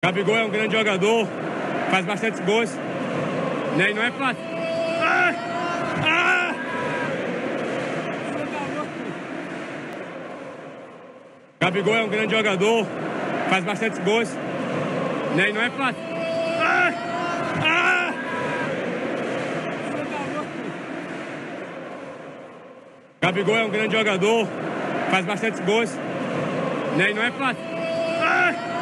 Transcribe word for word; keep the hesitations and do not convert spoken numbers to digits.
Gabigol é um grande jogador, faz bastante gols, né? E não é fácil. Ah! Ah! Gabigol é um grande jogador, faz bastante gols, né? E não é fácil. Ah! Ah! Gabigol é um grande jogador, faz bastante gols, né? E não é fácil. Ah!